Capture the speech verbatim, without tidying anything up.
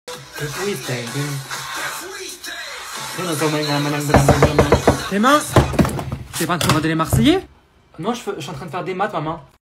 Tes mains? T'es pas en train de regarder les Marseillais? Non, je, je suis en train de faire des maths, maman.